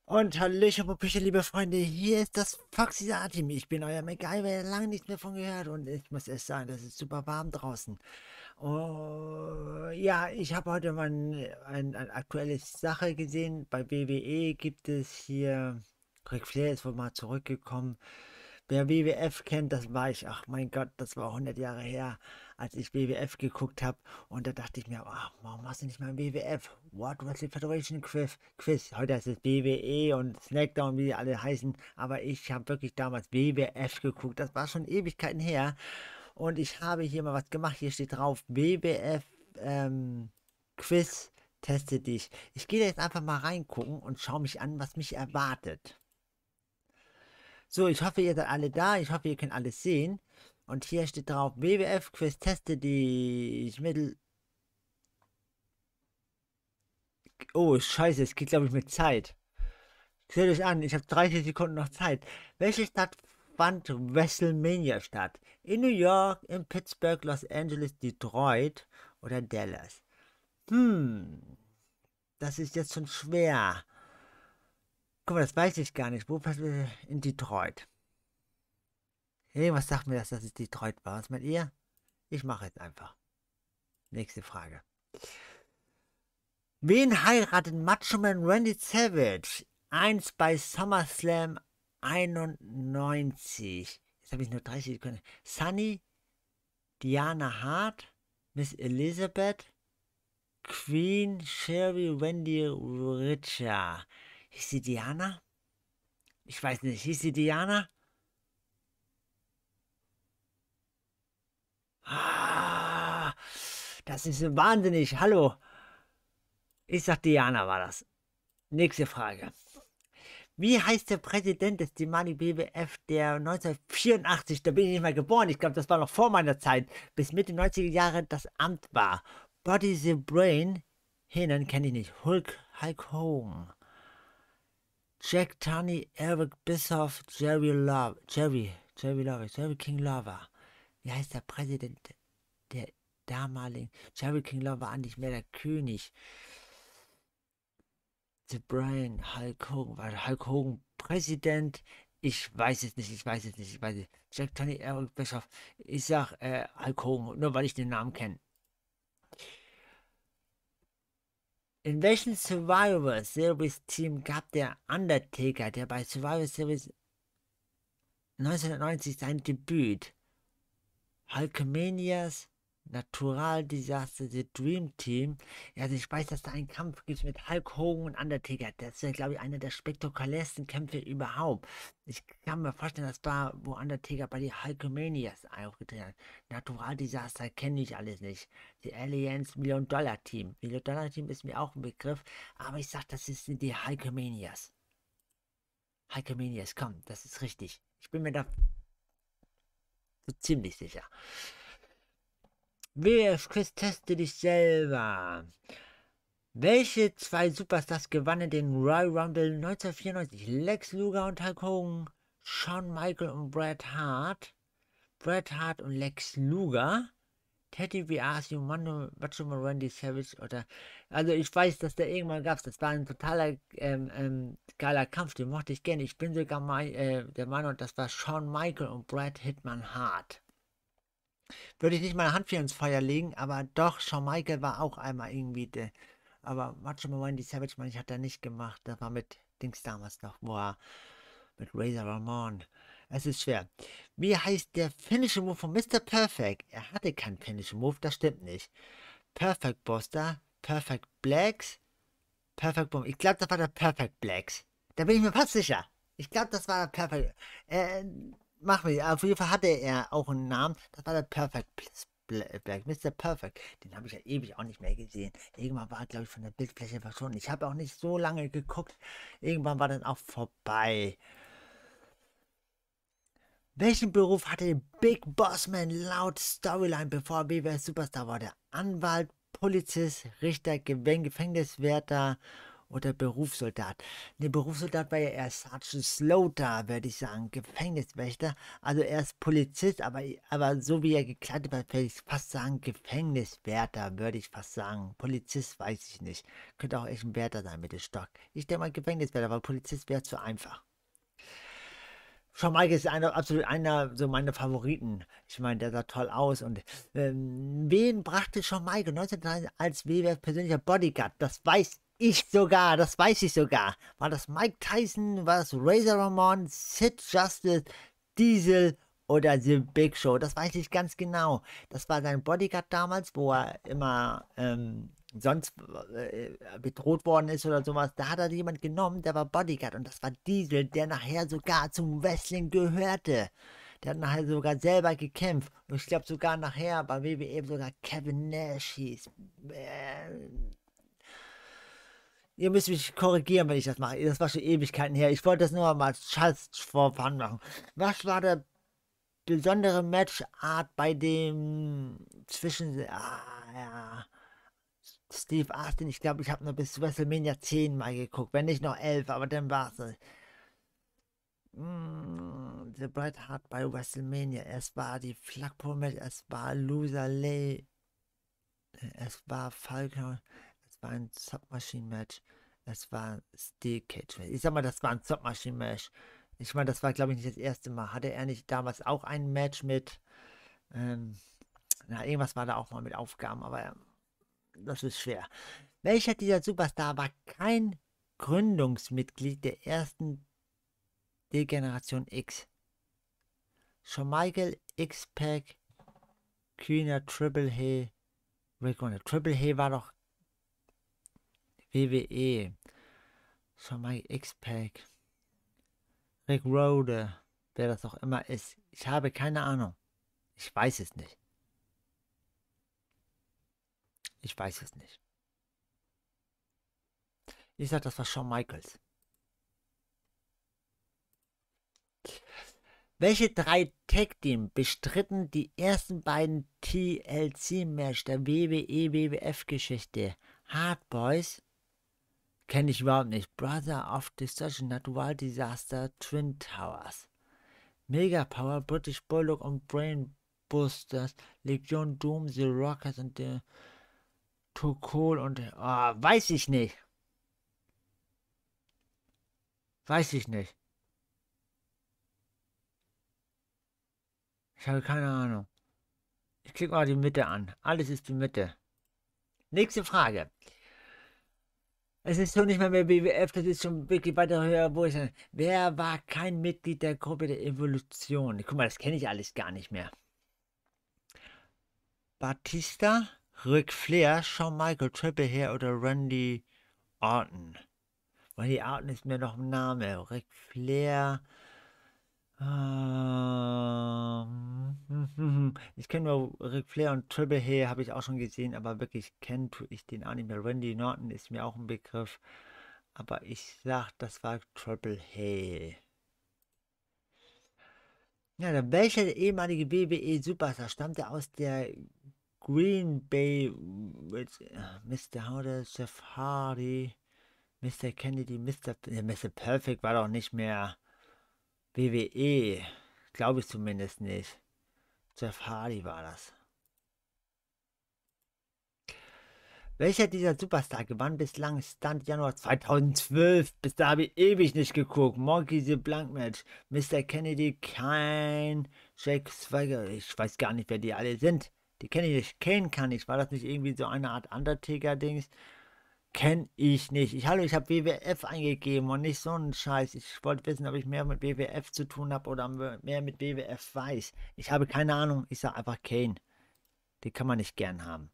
Und hallöchen, Popöchen, liebe Freunde, hier ist das Foxy Team. Ich bin euer MacGyver, lange nichts mehr von gehört und ich muss erst sagen, das ist super warm draußen. Oh, ja, ich habe heute mal eine aktuelle Sache gesehen. Bei WWE gibt es hier, Ric Flair ist wohl mal zurückgekommen. Wer WWF kennt, das war ich, ach mein Gott, das war 100 Jahre her, als ich WWF geguckt habe. Und da dachte ich mir, ach, warum machst du nicht mal ein WWF? World Wrestling Federation Quiz. Heute heißt es WWE und SmackDown, wie die alle heißen. Aber ich habe wirklich damals WWF geguckt. Das war schon Ewigkeiten her. Und ich habe hier mal was gemacht. Hier steht drauf, WWF Quiz, teste dich. Ich gehe da jetzt einfach mal reingucken und schaue mich an, was mich erwartet. So, ich hoffe, ihr seid alle da. Ich hoffe, ihr könnt alles sehen. Und hier steht drauf, WWF Quiz, teste dich. Mittel. Oh, scheiße, es geht, glaube ich, mit Zeit. Seht euch an, ich habe 30 Sekunden noch Zeit. Welche Stadt fand WrestleMania statt? In New York, in Pittsburgh, Los Angeles, Detroit oder Dallas? Das ist jetzt schon schwer. Guck mal, das weiß ich gar nicht. Wo passiert in Detroit? Irgendwas sagt mir, dass es Detroit war. Was meint ihr? Ich mache jetzt einfach. Nächste Frage. Wen heiratet Macho Man Randy Savage? Eins bei SummerSlam 91. Jetzt habe ich nur 30 Sekunden. Sunny, Diana Hart, Miss Elizabeth, Queen, Sherry, Wendy, Richer. Hieß sie Diana? Ich weiß nicht. Hieß sie Diana? Ah, das ist wahnsinnig. Hallo. Ich sag Diana war das. Nächste Frage. Wie heißt der Präsident des Dimani BWF, der 1984, da bin ich nicht mal geboren, ich glaube, das war noch vor meiner Zeit, bis Mitte 90er Jahre das Amt war? Body the Brain, Hinnen kenne ich nicht, Hulk Hogan, Jack Tunney, Eric Bischoff, Jerry King Lover. Wie heißt der Präsident der damaligen, Jerry King Lover war eigentlich mehr der König. The Brian, Hulk Hogan, war Hulk Hogan Präsident? Ich weiß es nicht, ich weiß es nicht, ich weiß es nicht. Jack Tony, Eric Bischoff. Ich sag Hulk Hogan, nur weil ich den Namen kenne. In welchem Survivor Series Team gab der Undertaker, der bei Survivor Series 1990 sein Debüt? Hulkamanias, Natural Disaster, The Dream Team. Ja, also ich weiß, dass da einen Kampf gibt mit Hulk Hogan und Undertaker. Das ist ja, glaube ich, einer der spektakulärsten Kämpfe überhaupt. Ich kann mir vorstellen, das war, wo Undertaker bei die Hulkamanias aufgetreten hat. Natural Disaster kenne ich alles nicht. Die Allianz Million-Dollar-Team. Million-Dollar-Team ist mir auch ein Begriff, aber ich sag, das sind die Hulkamanias. Hulkamanias, komm, das ist richtig. Ich bin mir da so ziemlich sicher. WF-Quiz, teste dich selber. Welche zwei Superstars gewannen den Royal Rumble 1994? Lex Luger und Hulk Hogan, Shawn Michael und Bret Hart. Bret Hart und Lex Luger. Teddy DiBiase, Macho Man Randy Savage oder. Also ich weiß, dass der irgendwann gab. Das war ein totaler geiler Kampf, den mochte ich gerne. Ich bin sogar mal der Meinung, das war Shawn Michael und Bret Hitman Hart. Würde ich nicht meine Hand für ins Feuer legen, aber doch, Shawn Michael war auch einmal irgendwie der. Aber Macho Man Randy Savage, meine ich, hat er nicht gemacht. Das war mit Dings damals noch, wo er mit Razor Ramon. Es ist schwer. Wie heißt der Finishing Move von Mr. Perfect? Er hatte keinen Finishing Move, das stimmt nicht. Perfect Buster, Perfect Blacks, Perfect Boom. Ich glaube, das war der Perfect Blacks. Da bin ich mir fast sicher. Ich glaube, das war der Perfect. Mach mich. Auf jeden Fall hatte er auch einen Namen. Das war der Perfect Black, Mr. Perfect. Den habe ich ja ewig auch nicht mehr gesehen. Irgendwann war er, glaube ich, von der Bildfläche verschwunden. Ich habe auch nicht so lange geguckt. Irgendwann war dann auch vorbei. Welchen Beruf hatte der Big Boss Man laut Storyline, bevor er BWS Superstar war? Der Anwalt, Polizist, Richter, Gefängniswärter oder Berufssoldat? Ne, Berufssoldat war ja eher Sergeant Slaughter, würde ich sagen, Gefängniswächter. Also er ist Polizist, aber so wie er gekleidet war, würde ich fast sagen Gefängniswärter, würde ich fast sagen. Polizist weiß ich nicht. Könnte auch echt ein Wärter sein mit dem Stock. Ich denke mal Gefängniswärter, weil Polizist wäre zu einfach. Shawn Michaels ist absolut einer so meiner Favoriten. Ich meine, der sah toll aus. Und wen brachte Shawn Michaels 1993 als WWF persönlicher Bodyguard? Das weiß ich sogar. Das weiß ich sogar. War das Mike Tyson? War das Razor Ramon? Sid Justice? Diesel? Oder The Big Show? Das weiß ich ganz genau. Das war sein Bodyguard damals, wo er immer sonst bedroht worden ist oder sowas, da hat er jemand genommen, der war Bodyguard und das war Diesel, der nachher sogar zum Wrestling gehörte. Der hat nachher sogar selber gekämpft und ich glaube sogar nachher bei WWE sogar Kevin Nash hieß. Ihr müsst mich korrigieren, wenn ich das mache. Das war schon Ewigkeiten her. Ich wollte das nur mal just for fun machen. Was war der besondere Matchart bei dem zwischen... ja... Steve Austin, ich glaube, ich habe nur bis WrestleMania 10 mal geguckt, wenn nicht noch 11, aber dann war es. The Bret Hart bei WrestleMania. Es war die Flagpole-Match, es war Loser Lay, es war Falcon, es war ein Submachine-Match, es war Steel Cage-Match. Ich sag mal, das war ein Submachine-Match. Ich meine, das war, glaube ich, nicht das erste Mal. Hatte er nicht damals auch ein Match mit, na, irgendwas war da auch mal mit Aufgaben, aber das ist schwer. Welcher dieser Superstar war kein Gründungsmitglied der ersten Degeneration X? Shawn Michael, X-Pac, Kühner, Triple H, Rick Rude. Triple H war doch WWE. Shawn Michael, X-Pac, Rick Rude, wer das auch immer ist. Ich habe keine Ahnung. Ich weiß es nicht. Ich weiß es nicht. Ich sag, das war Shawn Michaels. Welche drei Tag-Team bestritten die ersten beiden TLC-Match der WWE-WWF-Geschichte? Hard Boys? Kenne ich überhaupt nicht. Brother of Destruction, Natural Disaster, Twin Towers. Mega Power, British Bulldog und Brain Busters, Legion Doom, The Rockers und der Tokol und... Oh, weiß ich nicht. Weiß ich nicht. Ich habe keine Ahnung. Ich klicke mal die Mitte an. Alles ist die Mitte. Nächste Frage. Es ist schon nicht mehr WWF, das ist schon wirklich weiter höher, wo ich sage, wer war kein Mitglied der Gruppe der Evolution? Guck mal, das kenne ich alles gar nicht mehr. Batista, Ric Flair, Shawn Michael, Triple H oder Randy Orton? Randy Orton ist mir noch ein Name. Ric Flair. Ich kenne nur Ric Flair und Triple H, habe ich auch schon gesehen, aber wirklich kennen tue ich den auch nicht mehr. Randy Orton ist mir auch ein Begriff. Aber ich sag, das war Triple H. Ja, dann welcher ehemalige WWE-Superstar stammte aus der Green Bay mit Mr. Howder, Jeff Hardy, Mr. Kennedy, Mr. Perfect war doch nicht mehr WWE. Glaube ich zumindest nicht. Jeff Hardy war das. Welcher dieser Superstar gewann bislang Stand Januar 2012? Bis da habe ich ewig nicht geguckt. Monkey the Blank Match, Mr. Kennedy, Kane, Jake Swagger. Ich weiß gar nicht, wer die alle sind. Die kenne ich nicht. Kane kann ich. War das nicht irgendwie so eine Art Undertaker-Dings? Kenne ich nicht. Hallo, ich habe WWF eingegeben und nicht so einen Scheiß. Ich wollte wissen, ob ich mehr mit WWF zu tun habe oder mehr mit WWF weiß. Ich habe keine Ahnung. Ich sage einfach Kane. Den kann man nicht gern haben.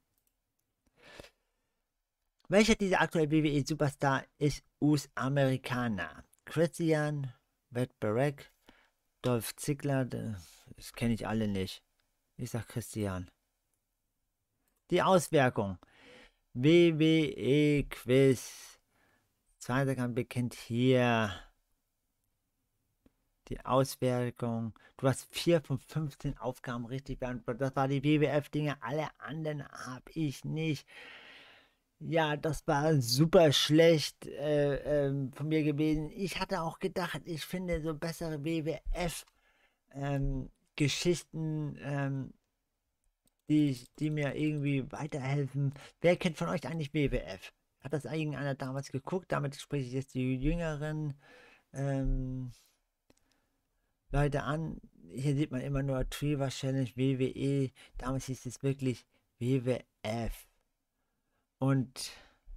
Welcher dieser aktuellen WWE-Superstar ist US-Amerikaner? Christian, Red Barrett, Dolph Ziggler, das kenne ich alle nicht. Ich sag Christian. Die Auswirkung. WWE-Quiz. Zweiter kann bekannt hier. Die Auswirkung. Du hast 4 von 15 Aufgaben richtig beantwortet. Das war die WWF-Dinge. Alle anderen habe ich nicht. Ja, das war super schlecht von mir gewesen. Ich hatte auch gedacht, ich finde so bessere WWF Geschichten, die mir irgendwie weiterhelfen. Wer kennt von euch eigentlich WWF? Hat das irgendeiner damals geguckt? Damit spreche ich jetzt die jüngeren ähm, Leute an. Hier sieht man immer nur Trevor Challenge, WWE. Damals hieß es wirklich WWF. Und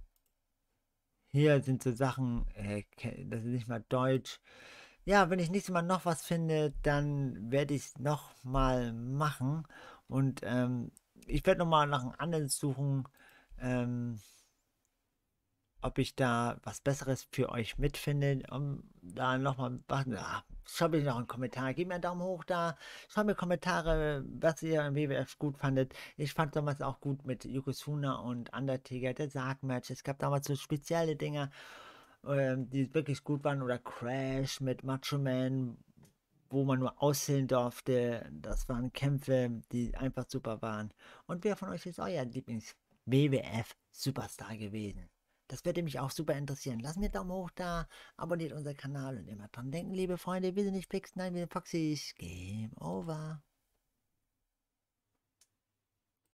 hier sind so Sachen, das ist nicht mal Deutsch. Ja, wenn ich nächstes Mal noch was finde, dann werde ich es noch mal machen. Und ich werde noch mal nach einem anderen suchen, ähm, ob ich da was Besseres für euch mitfinde. Da noch mal was. Ja, schreibt mir noch einen Kommentar. Gebt mir einen Daumen hoch da. Schreibt mir Kommentare, was ihr im WWF gut fandet. Ich fand damals auch gut mit Yokozuna und Undertaker, der Sargmatch. Es gab damals so spezielle Dinge, die wirklich gut waren. Oder Crash mit Macho Man, wo man nur aussehen durfte. Das waren Kämpfe, die einfach super waren. Und wer von euch ist euer Lieblings-WWF-Superstar gewesen? Das würde mich auch super interessieren. Lasst mir einen Daumen hoch da, abonniert unseren Kanal und immer dran denken, liebe Freunde, wir sind nicht Fix, nein, wir sind Foxys. Game over.